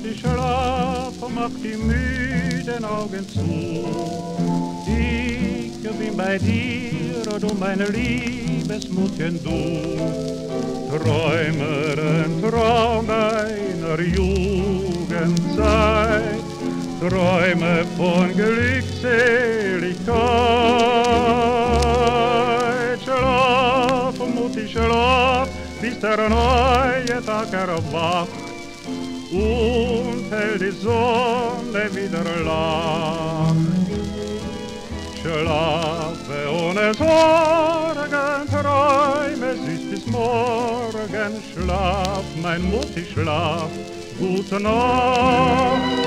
Mutti, schlaf, mach die müden Augen zu. Ich bin bei dir, du mein Liebesmuttchen, du. Träume den Traum deiner Jugendzeit, träume von Glückseligkeit. Schlaf, Mutti, schlaf, bis der neue Tag erwacht und hell die Sonne wieder lacht. Schlafe ohne Sorgen, träume süß bis morgen. Schlaf, mein Mutti, schlaf, gute Nacht.